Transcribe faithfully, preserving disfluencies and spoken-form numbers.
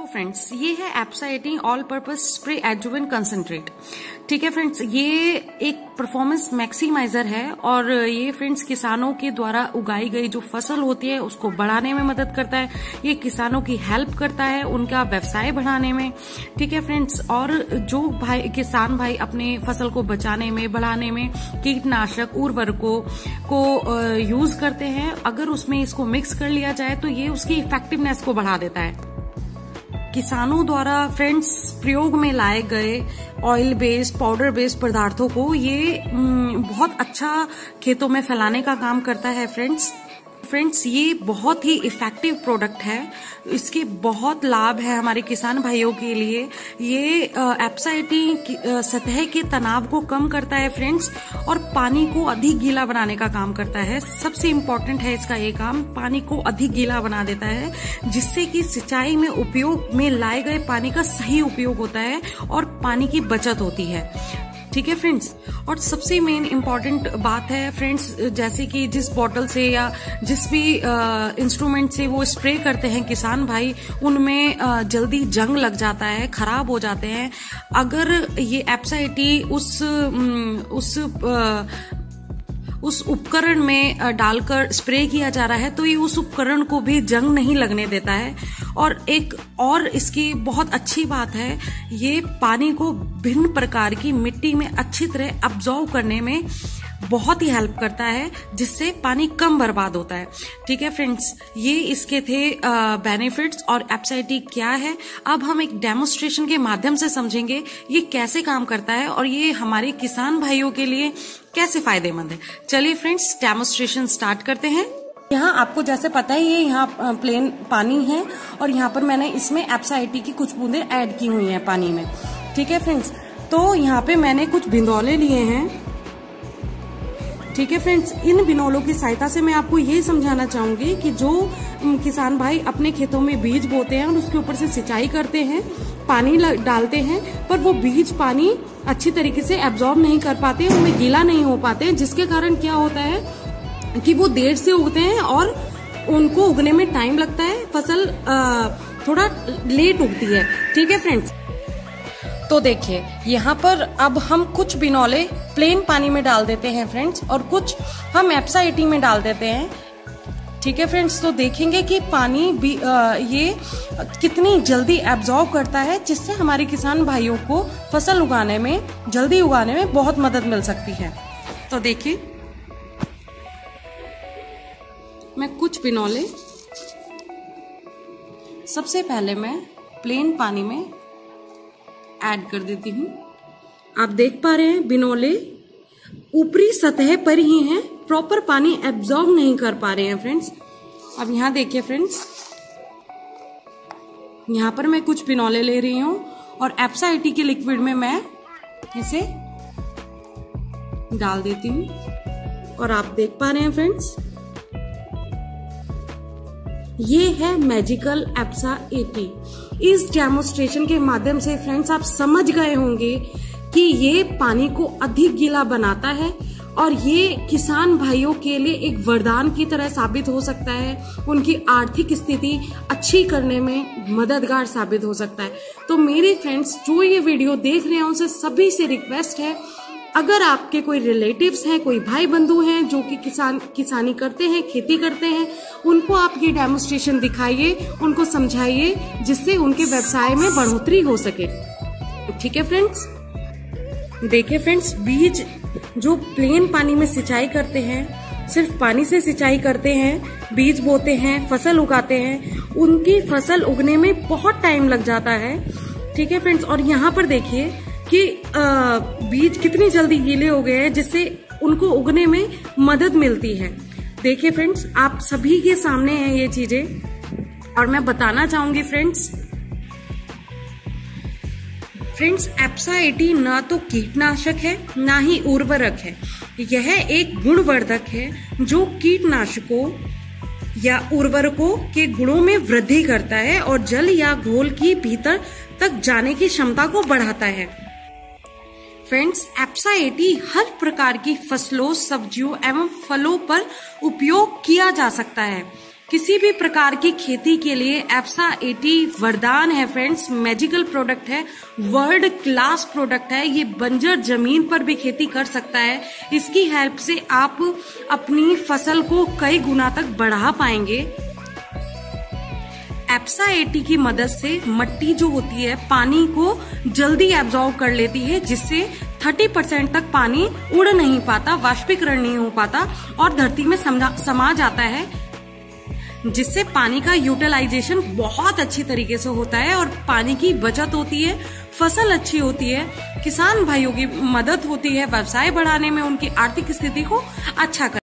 Friends, ये है Apsa eighteen all purpose spray adjuvant concentrate. ठीक है फ्रेंड्स, ये एक परफॉर्मेंस मैक्सिमाइजर है और ये फ्रेंड्स किसानों के द्वारा उगाई गई जो फसल होती है उसको बढ़ाने में मदद करता है। ये किसानों की हेल्प करता है उनका व्यवसाय बढ़ाने में। ठीक है फ्रेंड्स, और जो भाई किसान भाई अपने फसल को बचाने में बढ़ाने में कीटनाशक उर्वरकों को यूज करते हैं, अगर उसमें इसको मिक्स कर लिया जाए तो ये उसकी इफेक्टिवनेस को बढ़ा देता है। किसानों द्वारा फ्रेंड्स प्रयोग में लाए गए ऑयल बेस्ड पाउडर बेस्ड पदार्थों को ये बहुत अच्छा खेतों में फैलाने का काम करता है फ्रेंड्स। फ्रेंड्स ये बहुत ही इफेक्टिव प्रोडक्ट है, इसके बहुत लाभ है हमारे किसान भाइयों के लिए। ये एप्सा एटीन सतह के तनाव को कम करता है फ्रेंड्स और पानी को अधिक गीला बनाने का काम करता है। सबसे इम्पोर्टेंट है इसका ये काम, पानी को अधिक गीला बना देता है जिससे कि सिंचाई में उपयोग में लाए गए पानी का सही उपयोग होता है और पानी की बचत होती है। ठीक है फ्रेंड्स, और सबसे मेन इम्पॉर्टेंट बात है फ्रेंड्स, जैसे कि जिस बॉटल से या जिस भी इंस्ट्रूमेंट से वो स्प्रे करते हैं किसान भाई, उनमें आ, जल्दी जंग लग जाता है, खराब हो जाते हैं। अगर ये एप्सा एटीन उस उस आ, उस उपकरण में डालकर स्प्रे किया जा रहा है तो ये उस उपकरण को भी जंग नहीं लगने देता है। और एक और इसकी बहुत अच्छी बात है, ये पानी को भिन्न प्रकार की मिट्टी में अच्छी तरह अब्जॉर्व करने में बहुत ही हेल्प करता है, जिससे पानी कम बर्बाद होता है। ठीक है फ्रेंड्स, ये इसके थे बेनिफिट्स और एप्सा एटीन क्या है। अब हम एक डेमोन्स्ट्रेशन के माध्यम से समझेंगे ये कैसे काम करता है और ये हमारे किसान भाइयों के लिए कैसे फायदेमंद है। चलिए फ्रेंड्स, डेमोन्स्ट्रेशन स्टार्ट करते हैं। यहाँ आपको जैसे पता है ये यहाँ प्लेन पानी है और यहाँ पर मैंने इसमें एप्सा एटीन की कुछ बूंदे ऐड की हुई हैं पानी में। ठीक है फ्रेंड्स, तो यहाँ पे मैंने कुछ भिंदौले लिए हैं। ठीक है फ्रेंड्स, इन बिनौलों की सहायता से मैं आपको ये समझाना चाहूंगी कि जो किसान भाई अपने खेतों में बीज बोते हैं और उसके ऊपर से सिंचाई करते हैं, पानी डालते हैं, पर वो बीज पानी अच्छी तरीके से एब्जॉर्ब नहीं कर पाते, उनमें गीला नहीं हो पाते, जिसके कारण क्या होता है कि वो देर से उगते हैं और उनको उगने में टाइम लगता है, फसल थोड़ा लेट उगती है। ठीक है फ्रेंड्स, तो देखिए यहाँ पर अब हम कुछ बिनौले प्लेन पानी में डाल देते हैं फ्रेंड्स और कुछ हम एप्सा एटीन में डाल देते हैं। ठीक है फ्रेंड्स, तो देखेंगे कि पानी भी आ, ये कितनी जल्दी एब्जॉर्ब करता है, जिससे हमारे किसान भाइयों को फसल उगाने में जल्दी उगाने में बहुत मदद मिल सकती है। तो देखिए मैं कुछ बिनौले सबसे पहले मैं प्लेन पानी में ऐड कर देती हूँ। आप देख पा रहे हैं बिनौले ऊपरी सतह पर ही हैं, प्रॉपर पानी एब्जॉर्ब नहीं कर पा रहे हैं फ्रेंड्स। अब यहाँ देखिए फ्रेंड्स, यहाँ पर मैं कुछ बिनौले ले रही हूँ और एप्सा एटीन के लिक्विड में मैं इसे डाल देती हूँ और आप देख पा रहे हैं फ्रेंड्स, ये है मैजिकल एप्सा एटीन। इस डेमोन्स्ट्रेशन के माध्यम से फ्रेंड्स आप समझ गए होंगे कि ये पानी को अधिक गीला बनाता है और ये किसान भाइयों के लिए एक वरदान की तरह साबित हो सकता है, उनकी आर्थिक स्थिति अच्छी करने में मददगार साबित हो सकता है। तो मेरे फ्रेंड्स जो ये वीडियो देख रहे हैं उनसे सभी से रिक्वेस्ट है, अगर आपके कोई रिलेटिव्स हैं, कोई भाई बंधु हैं जो कि किसान किसानी करते हैं, खेती करते हैं, उनको आप ये डेमोन्स्ट्रेशन दिखाइए, उनको समझाइए, जिससे उनके व्यवसाय में बढ़ोतरी हो सके। ठीक है फ्रेंड्स, देखिए फ्रेंड्स, बीज जो प्लेन पानी में सिंचाई करते हैं, सिर्फ पानी से सिंचाई करते हैं, बीज बोते हैं, फसल उगाते हैं, उनकी फसल उगने में बहुत टाइम लग जाता है। ठीक है फ्रेंड्स, और यहाँ पर देखिए कि आ, बीज कितनी जल्दी गीले हो गए हैं, जिससे उनको उगने में मदद मिलती है। देखिए फ्रेंड्स, आप सभी के सामने हैं ये चीजें और मैं बताना चाहूंगी फ्रेंड्स फ्रेंड्स एप्सा एटीन ना तो कीटनाशक है ना ही उर्वरक है, यह एक गुणवर्धक है जो कीटनाशकों या उर्वरकों के गुणों में वृद्धि करता है और जल या घोल की भीतर तक जाने की क्षमता को बढ़ाता है। फ्रेंड्स, एप्सा एटीन हर प्रकार की फसलों, सब्जियों एवं फलों पर उपयोग किया जा सकता है। किसी भी प्रकार की खेती के लिए एप्सा एटी वरदान है फ्रेंड्स, मैजिकल प्रोडक्ट है, वर्ल्ड क्लास प्रोडक्ट है। ये बंजर जमीन पर भी खेती कर सकता है। इसकी हेल्प से आप अपनी फसल को कई गुना तक बढ़ा पाएंगे। एप्सा एटी की मदद से मट्टी जो होती है पानी को जल्दी एब्जॉर्ब कर लेती है, जिससे तीस परसेंट तक पानी उड़ नहीं पाता, वाष्पीकरण नहीं हो पाता और धरती में समा जाता है, जिससे पानी का यूटिलाइजेशन बहुत अच्छी तरीके से होता है और पानी की बचत होती है, फसल अच्छी होती है, किसान भाइयों की मदद होती है, व्यवसाय बढ़ाने में उनकी आर्थिक स्थिति को अच्छा कर